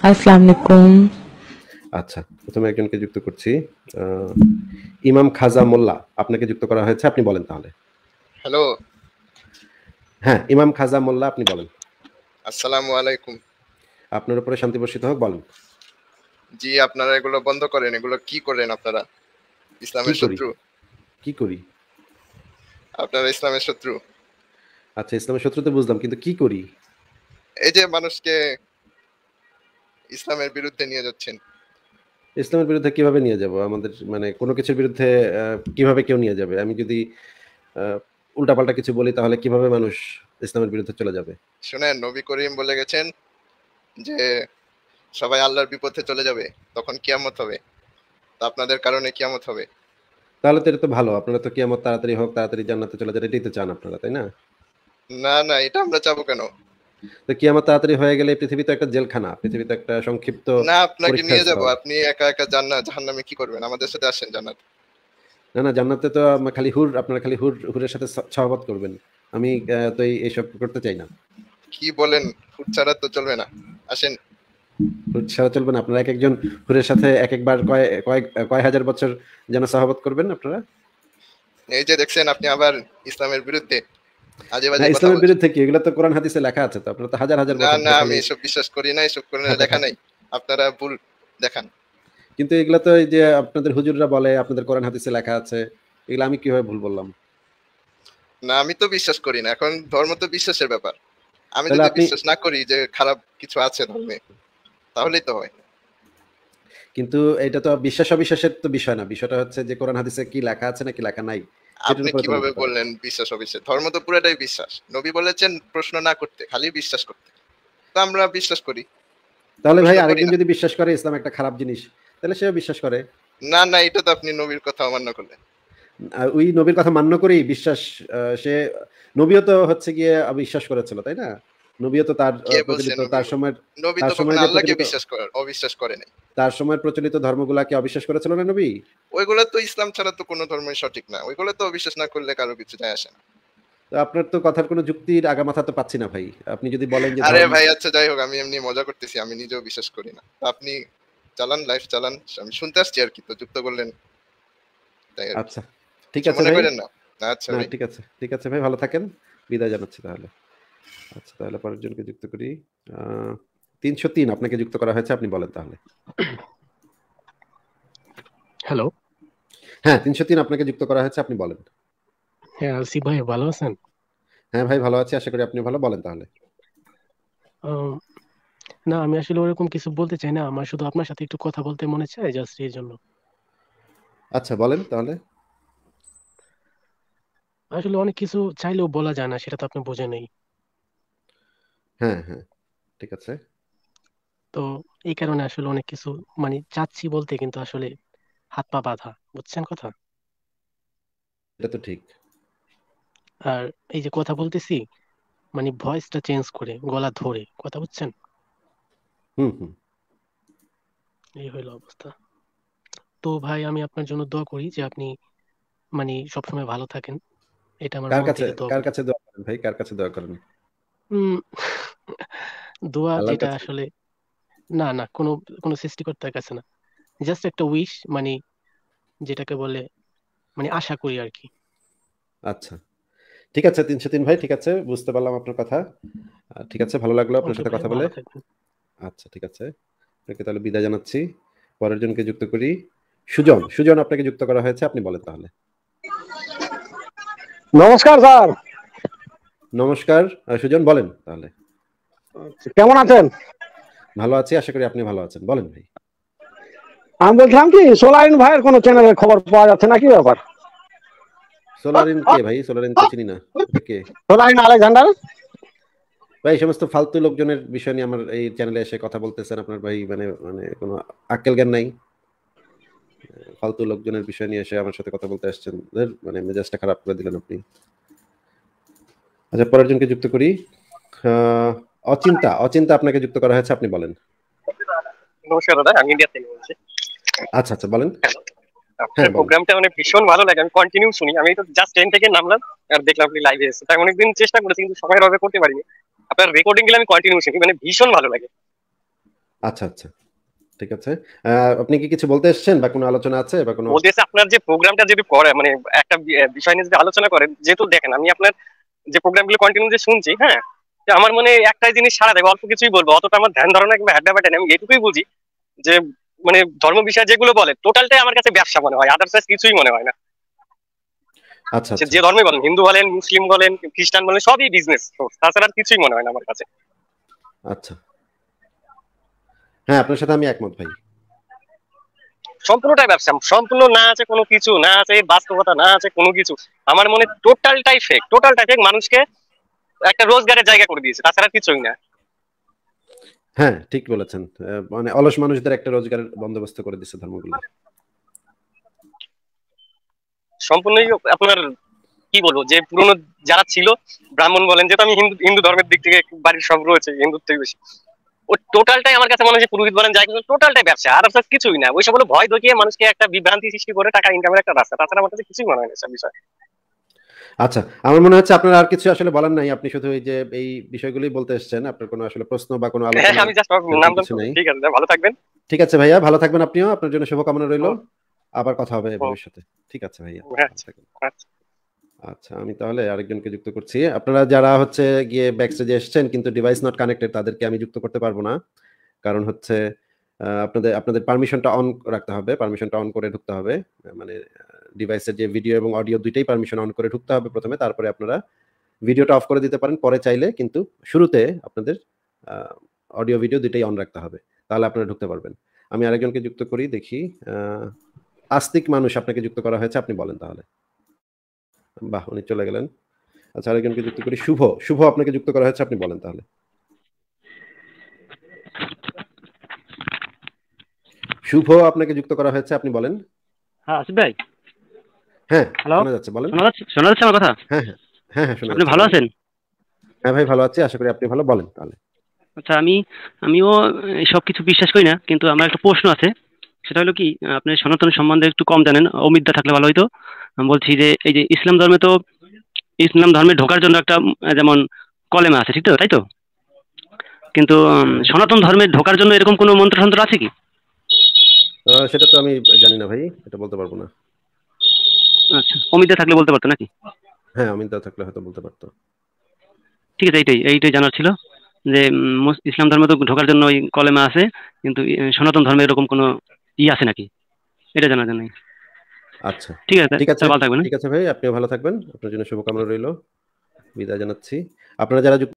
আসসালামু আলাইকুম। আচ্ছা, প্রথমে একজনকে যুক্ত করছি। ইমাম খাজা মোল্লা আপনাকে যুক্ত করা হয়েছে, আপনি বলেন তাহলে। হ্যালো, হ্যাঁ, ইমাম খাজা মোল্লা আপনি বলেন। আসসালামু আলাইকুম। আপনার উপরে শান্তি বর্ষিত হোক, বলেন। জি, আপনারা এগুলো বন্ধ করেন। এগুলো কি করেন আপনারা? কি ইসলামের করি? শত্রু। কি করি? আপনারা ইসলামের শত্রু। আচ্ছা, ইসলামের শত্রু তো বুঝলাম, কিন্তু কি করি? এই যে মানুষকে ইসলামের বিরুদ্ধে নিয়ে যাচ্ছেন। ইসলামের বিরুদ্ধে কিভাবে নিয়ে যাব? আমাদের মানে কোনো কিছুর বিরুদ্ধে কিভাবে কেউ নিয়ে যাবে? আমি যদি আ উল্টাপাল্টা কিছু বলি তাহলে কিভাবে মানুষ ইসলামের বিরুদ্ধে চলে যাবে? শুনেন, নবী করিম বলে গেছেন যে সবাই আল্লাহর বিপথে চলে যাবে। তখন কিয়ামত হবে। তো আপনাদের কারণে কিয়ামত হবে। তাহলে তো এটা তো ভালো। আপনারা তো কিয়ামত তাড়াতাড়ি হোক, তাড়াতাড়ি জান্নাতে চলে যান, এটাই তো চান আপনারা, তাই না? না, এটা আমরা চাবো কেন? তো কিয়ামত তাড়াতাড়ি হয়ে গেলে পৃথিবী তো একটা জেলখানা, পৃথিবী তো একটা সংক্ষিপ্ত না, আপনাকে পরীক্ষার নিয়ে যাব। স্থল। আপনি একা একা জাহান্নামে কি করবেন? আমাদের সাথে আসেন জান্নাত। না, জান্নাতে তো খালি আপনারা খালি হুরের সাথে সহবত করবেন। আমি তো এইসব করতে চাই না। কি বলেন? হুট ছাড়া তো চলবে না। আসেন। হুর ছাড়া চলবে না। আপনারা একেকজন হুরের সাথে একেকবার কয় হাজার বছর যেন সহবত করবেন আপনারা? এই যে দেখছেন, আপনি আবার ইসলামের বিরুদ্ধে আজে বাজে হ্যাঁ, কথা ইসলামের বলছেন। বিরুদ্ধে কি? এগুলো তো কোরআন হাদিসে লেখা আছে তো। আপনারা তো হাজার হাজার বছর না, ধরে আমি খালি এসব বিশ্বাস করি না। এসব করে খাতা লেখা খান। নাই। আপনারা ভুল দেখান। কিন্তু এগুলো তো এই যে আপনাদের হুজুররা বলে আপনাদের কোরআন হাদিসে লেখা আছে। এগুলো আমি কিভাবে ভুল বললাম? না, আমি তো বিশ্বাস করি না। এখন ধর্ম তো বিশ্বাসের ব্যাপার। আমি তাহলে যদি আপনি বিশ্বাস না করি যে খারাপ কিছু আছে ধর্মে, তাহলেই তো হয়। কিন্তু এটা তো বিশ্বাস অবিশ্বাসের তো বিষয় না। বিষয়টা হচ্ছে যে কোরআন হাদিসে কি লেখা আছে নাকি লেখা নাই, সেটার আপনি উপরে তো কিভাবে নির্ভর করে। বললেন বিশ্বাস অবিশ্বাস? ধর্ম তো পুরোটাই বিশ্বাস। নবী বলেছেন প্রশ্ন না করতে, খালি বিশ্বাস করতে। তো আমরা বিশ্বাস করি, তাহলে ভাই প্রশ্ন করি আরেকজন না। যদি বিশ্বাস করে ইসলাম একটা খারাপ জিনিস, তাহলে সেও বিশ্বাস করে। না, এটা তো আপনি নবীর কথা অমান্য করলেন। ওই নবীর কথা মান্য করেই বিশ্বাস সে নবীও তো হচ্ছে গিয়ে বিশ্বাস করেছিল, তাই না? নবীও তো তার কে বলছে প্রচলিত নবী? নবী তো তার কখনো সময়ের যে আল্লাহকে প্রচলিত অবিশ্বাস করে নাই। তার সময়ের প্রচলিত ধর্মগুলাকে অবিশ্বাস করেছিল না নবী? ওইগুলো তো ইসলাম ছাড়া তো কোনো ধর্মই সঠিক না। ওইগুলো তো অবিশ্বাস না করলে কারো কিছু যায় আসে না। তো আপনার তো কথার কোনো যুক্তির আগামাথা তো পাচ্ছি না ভাই। আপনি যদি বলেন যে আরে ভাই, আচ্ছা যাই হোক, আমি এমনি মজা করতেছি। আমি নিজেও বিশ্বাস করি না। তো আপনি চালান, লাইফ চালান। আমি শুনতে আসছি আর কি, তো যুক্ত করলেন তাই আর কি। আচ্ছা, ঠিক কিছু আছে মনে ভাই। করেন না। আচ্ছা না, ভাই। ঠিক আছে ভাই, ভালো থাকেন। বিদায় জানাচ্ছি তাহলে। আচ্ছা, তাহলে পরের জনকে যুক্ত করি। ৩০৩ আপনাকে যুক্ত করা হয়েছে, আপনি বলেন তাহলে। হ্যালো। হ্যাঁ, ৩০৩ আপনাকে যুক্ত করা হয়েছে, আপনি বলেন। হ্যাঁ, আসিফ ভাই ভালো আছেন? হ্যাঁ ভাই, ভালো আছি, আশা করি আপনি ভালো। বলেন তাহলে। আম, না, আমি আসলে ওরকম কিছু বলতে চাই না। আমার শুধু আপনার সাথে একটু কথা বলতে মনে চায়, জাস্ট এই জন্য। আচ্ছা, বলেন তাহলে। আসলে অনেক কিছু চাইলেও বলা যায় না, সেটা তো আপনি বোঝেন নেই। হ্যাঁ, ঠিক আছে। তো এই কারণে আসলে অনেক কিছু মানে চাচ্ছি বলতে, কিন্তু আসলে হাত পা বাঁধা, বুঝছেন কথা? এটা তো ঠিক। আর এই যে কথা বলতেছি, মানে ভয়েসটা চেঞ্জ করে, গলা ধরে কথা, বুঝছেন? হুম। এই হইলো অবস্থা। তো ভাই, আমি আপনার জন্য দোয়া করি যে আপনি মানে সবসময় ভালো থাকেন। এটা আমার কার মন কাছে থেকে দোয়া কার করি। কাছে দোয়া করেন ভাই? কার কাছে দোয়া করেন? উম দোয়া আল্লাহর যেটা কাছে? আসলে, না, কোনো কোনো সৃষ্টিকর্তার কাছে না, জাস্ট একটা উইশ, মানে যেটাকে বলে মানে আশা করি আর কি। আচ্ছা, ঠিক আছে ৩০৩ ভাই, ঠিক আছে, বুঝতে পারলাম আপনার কথা। ঠিক আছে, ভালো লাগলো আপনার ওকে সাথে ভাই, কথা বলে। ভালো থাকবেন। আচ্ছা, ঠিক আছে। আপনাকে তাহলে বিদায় জানাচ্ছি। পরের জনকে যুক্ত করি। সুজন আপনাকে যুক্ত করা হয়েছে, আপনি বলেন তাহলে। নমস্কার স্যার। নমস্কার। সুজন, বলেন তাহলে। কেমন আছেন? ভালো আছি, আশা করি আপনি ভালো আছেন, বলেন ভাই। আমি বলছিলাম কি, সোলারিন ভাইয়ের কোনো চ্যানেলের খবর পাওয়া যাচ্ছে নাকি ব্যাপার? সোলারিন কে ভাই? সোলারিন তো চিনি না। এটা কে? সোলারিন আলেকজান্ডার। ভাই, এই সমস্ত ফালতু লোকজনের বিষয় নিয়ে আমার এই চ্যানেলে এসে কথা বলতেছেন আপনার ভাই, মানে মানে কোনো আক্কেল জ্ঞান নাই। ফালতু লোকজনের বিষয় নিয়ে এসে আমার সাথে কথা বলতে আসছেন। ধুর, মানে মেজাজটা খারাপ করে দিলেন আপনি। আচ্ছা, পরের জনকে যুক্ত করি। আহ, অচিন্তা আপনাকে যুক্ত করা হয়েছে, আপনি বলেন। নমস্কার দাদা, আমি ইন্ডিয়া থেকে বলছি। আচ্ছা, বলেন। আপনার বলেন। প্রোগ্রামটা মানে ভীষণ ভালো লাগে, আমি কন্টিনিউ শুনি। আমি তো জাস্ট 10 থেকে নামলাম আর দেখলাম আপনি লাইভে এসেছেন। তাই অনেকদিন চেষ্টা করেছি, কিন্তু সময়ের অভাবে করতে পারিনি। আপনার রেকর্ডিং গুলো আমি কন্টিনিউ শুনি, মানে ভীষণ ভালো লাগে। আচ্ছা আচ্ছা, ঠিক আছে। আপনি কি কিছু বলতে এসেছেন বা কোনো আলোচনা আছে বা কোনো? বলতেছে আপনার যে প্রোগ্রামটা যদি করে মানে একটা বিষয় নিয়ে যদি আলোচনা করেন, যেহেতু দেখেন আমি আপনার যে প্রোগ্রামগুলো কন্টিনিউ যে শুনছি, হ্যাঁ, তো আমার মনে একটাই জিনিস সারা দেবে, অল্প কিছুই বলবো, অতটা আমার ধ্যান ধারণা কিংবা হ্যাড্ডা ব্যাটা নেই। আমি এটুকুই বুঝি যে মানে ধর্ম বিষয়ে যেগুলো বলে টোটালটাই আমার কাছে ব্যবসা মনে হয়, আদার্স কিছুই মনে হয় না। আচ্ছা সে আচ্ছা যে ধর্মই বলেন, হিন্দু বলেন, মুসলিম বলেন, খ্রিস্টান বলেন, সবই বিজনেস, তাছাড়া আর কিছুই মনে হয় না আমার কাছে। আচ্ছা, হ্যাঁ আপনার সাথে আমি একমত ভাই। সম্পূর্ণটাই ব্যবসা, সম্পূর্ণ না আছে কোনো কিছু, না আছে বাস্তবতা, না আছে কোনো কিছু। আমার মনে টোটালটাই ফেক, টোটালটাই ফেক, মানুষকে একটা রোজগারের জায়গা করে দিয়েছে, তাছাড়া কিছুই না। হ্যাঁ ঠিক বলেছেন, মানে অলস মানুষদের একটা রোজগারের বন্দোবস্ত করে দিচ্ছে ধর্মগুলো। সম্পূর্ণই আপনার কি বলবো, যে পুরনো যারা ছিল ব্রাহ্মণ বলেন, যেহেতু আমি হিন্দু হিন্দু ধর্মের দিক থেকে বাড়ির সব রয়েছে হিন্দুত্বই বেশি, ও টোটালটাই আমার কাছে মনে হয় পুরোহিত বলেন যাই কিছু, টোটালটাই ব্যবসা, আর কিছুই না। ওইসব হলো ভয় দেখিয়ে মানুষকে একটা বিভ্রান্তি সৃষ্টি করে টাকা ইনকামের একটা রাস্তা, তাছাড়া আমার কাছে কিছুই মনে হয় না সব বিষয়। আচ্ছা, আমার মনে হচ্ছে আপনার আর কিছু আসলে বলার নাই, আপনি শুধু এই যে এই বিষয়গুলোই বলতে এসেছেন, আপনার কোনো আসলে প্রশ্ন বা কোনো হ্যাঁ, আলোচনা আমি জাস্ট এরকম নাম কিছু জানতো। নাই। ঠিক আছে, ভালো থাকবেন। ঠিক আছে ভাইয়া, ভালো থাকবেন আপনিও, আপনার জন্য শুভকামনা রইলো। হুম, আবার কথা হবে হুম, ভবিষ্যতে। ঠিক আছে ভাইয়া, হ্যাঁ, ভালো থাকবেন। আচ্ছা। আচ্ছা, আমি তাহলে আরেকজনকে যুক্ত করছি। আপনারা যারা হচ্ছে গিয়ে ব্যাকস্টেজে এসেছেন কিন্তু ডিভাইস নট কানেক্টেড, তাদেরকে আমি যুক্ত করতে পারবো না। কারণ হচ্ছে আপনাদের আপনাদের পারমিশনটা অন রাখতে হবে, পারমিশনটা অন করে ঢুকতে হবে। মানে ডিভাইসের যে ভিডিও এবং অডিও দুইটাই পারমিশন অন করে ঢুকতে হবে প্রথমে, তারপরে আপনারা ভিডিওটা অফ করে দিতে পারেন পরে চাইলে, কিন্তু শুরুতে আপনাদের অডিও ভিডিও দুইটাই অন রাখতে হবে, তাহলে আপনারা ঢুকতে পারবেন। আমি আরেকজনকে যুক্ত করি, দেখি। আস্তিক মানুষ আপনাকে যুক্ত করা হয়েছে, আপনি বলেন তাহলে। বাহ, উনি চলে গেলেন। আচ্ছা, আরেকজনকে যুক্ত করি, শুভ। শুভ আপনাকে যুক্ত করা হয়েছে, আপনি বলেন তাহলে। শুভ আপনাকে যুক্ত করা হয়েছে, আপনি বলেন। হ্যাঁ আসিফ ভাই, হ্যাঁ, হ্যালো, শোনা যাচ্ছে, বলেন। শোনা যাচ্ছে আমার কথা? হ্যাঁ হ্যাঁ, হ্যাঁ হ্যাঁ শোনা আপনি যাচ্ছে, ভালো বলেন। আছেন? হ্যাঁ ভাই, ভালো আছি, আশা করি আপনি ভালো, বলেন তাহলে। আচ্ছা, আমিও সব কিছু বিশ্বাস করি না, কিন্তু আমার একটা প্রশ্ন আছে। সেটা হলো কি, আপনি সনাতন সম্বন্ধে একটু কম জানেন, অমিদ্যা থাকলে ভালো হইতো। আমি বলছি যে এই যে ইসলাম ধর্মে তো, ইসলাম ধর্মে ঢোকার জন্য একটা যেমন কলেমা আছে, ঠিক তো, তাই তো? কিন্তু সনাতন ধর্মে ঢোকার জন্য এরকম কোনো মন্ত্রতন্ত্র আছে কি? সেটা তো আমি জানি না ভাই, এটা বলতে পারবো না। আচ্ছা, অমিদ্যা থাকলে বলতে পারতো নাকি? হ্যাঁ, অমিত দা থাকলে হয়তো বলতে পারতো। ঠিক আছে, এইটাই এইটাই জানার ছিল যে ইসলাম ধর্মে তো ঢোকার জন্য ওই কলেমা আছে, কিন্তু সনাতন ধর্মে এরকম কোনো আছে নাকি, এটা জানার জন্য। আচ্ছা, ঠিক আছে, ঠিক আছে, ভালো থাকবেন। ঠিক আছে ভাই, আপনিও ভালো থাকবেন, আপনার জন্য শুভকামনা রইলো। বিদায় জানাচ্ছি। আপনারা যারা